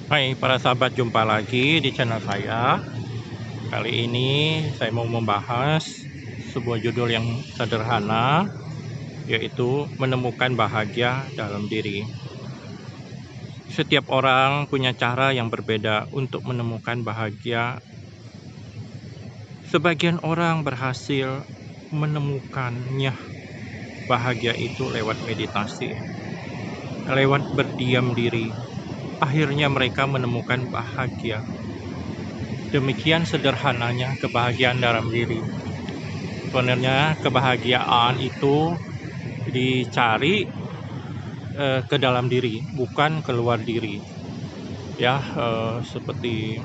Hai para sahabat, jumpa lagi di channel saya. Kali ini saya mau membahas sebuah judul yang sederhana, yaitu menemukan bahagia dalam diri. Setiap orang punya cara yang berbeda untuk menemukan bahagia. Sebagian orang berhasil menemukannya bahagia itu lewat meditasi, lewat berdiam diri. Akhirnya mereka menemukan bahagia. Demikian sederhananya kebahagiaan dalam diri. Sebenarnya kebahagiaan itu dicari ke dalam diri, bukan keluar diri. Ya, seperti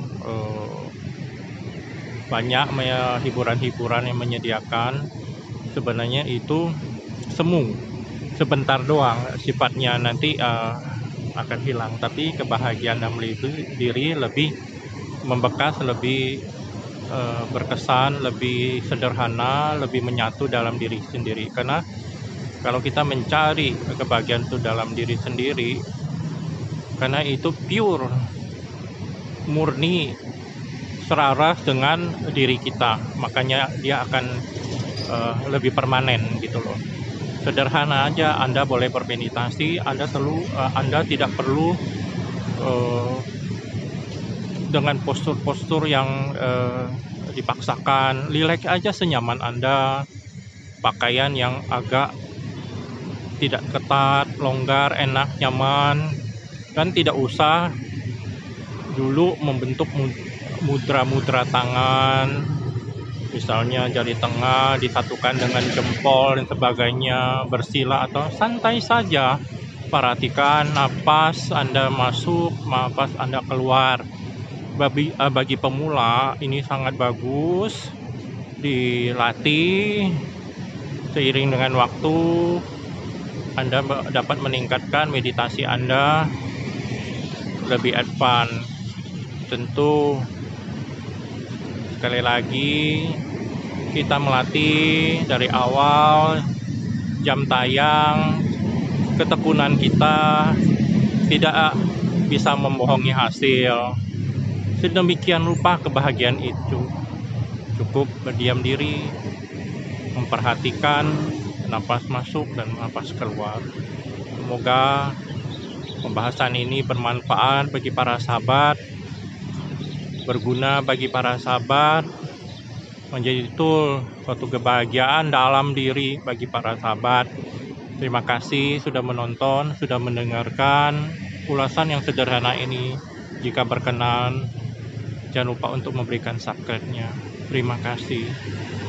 banyak hiburan-hiburan yang menyediakan, sebenarnya itu semu, sebentar doang sifatnya, nanti akan hilang. Tapi kebahagiaan dalam diri lebih membekas, lebih berkesan, lebih sederhana, lebih menyatu dalam diri sendiri. Karena kalau kita mencari kebahagiaan itu dalam diri sendiri, karena itu pure, murni, selaras dengan diri kita, makanya dia akan lebih permanen gitu loh. Sederhana aja, Anda boleh bermeditasi, Anda tidak perlu dengan postur-postur yang dipaksakan. Rileks aja senyaman Anda, pakaian yang agak tidak ketat, longgar, enak, nyaman, dan tidak usah dulu membentuk mudra-mudra tangan, misalnya jari tengah disatukan dengan jempol dan sebagainya, bersila, atau santai saja. Perhatikan napas Anda masuk, napas Anda keluar. Bagi pemula ini sangat bagus dilatih. Seiring dengan waktu Anda dapat meningkatkan meditasi Anda lebih advance. Tentu sekali lagi kita melatih dari awal, jam tayang, ketekunan kita tidak bisa membohongi hasil. Sedemikian rupa kebahagiaan itu cukup berdiam diri, memperhatikan napas masuk dan napas keluar. Semoga pembahasan ini bermanfaat bagi para sahabat, berguna bagi para sahabat, menjadi tool suatu kebahagiaan dalam diri bagi para sahabat. Terima kasih sudah menonton, sudah mendengarkan ulasan yang sederhana ini. Jika berkenan, jangan lupa untuk memberikan subscribe-nya. Terima kasih.